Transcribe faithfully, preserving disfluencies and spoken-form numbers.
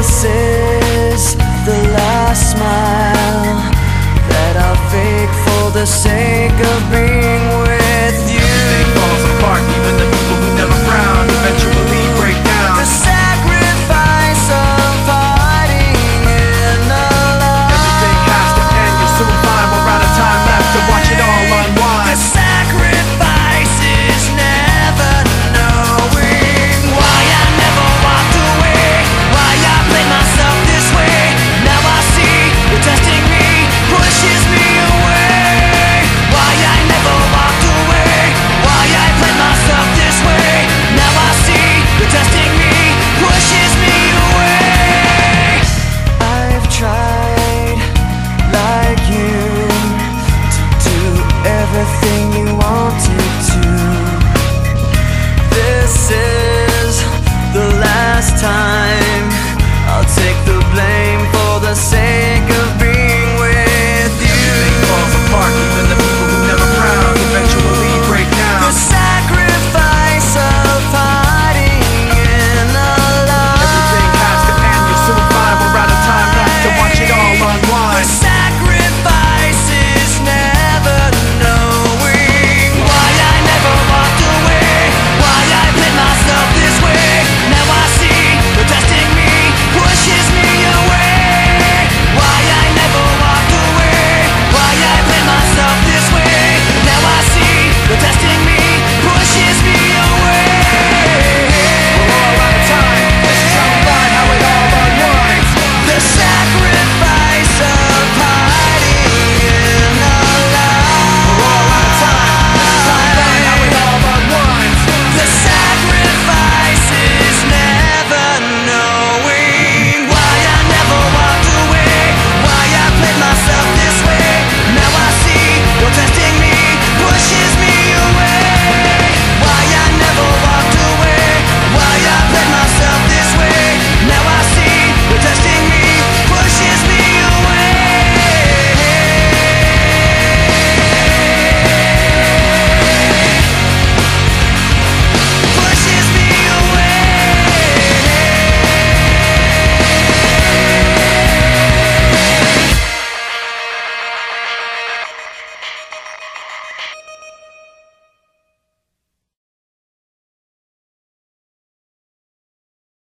This is the last smile that I'll fake for the sake of being with you. Everything falls apart, even the people who never frown eventually break down. The sacrifice of parting in the light. Everything has to end, you'll soon find we're out of time left to watch it all unwind. The sacrifice is never knowing why I never walked away, why I played myself this way. Now I see you're testing me, pushes me away. Why I never walked away, why I played myself this way. Now I see you're testing me, pushes me away. I've tried, like you, to do everything you wanted to. This is the last time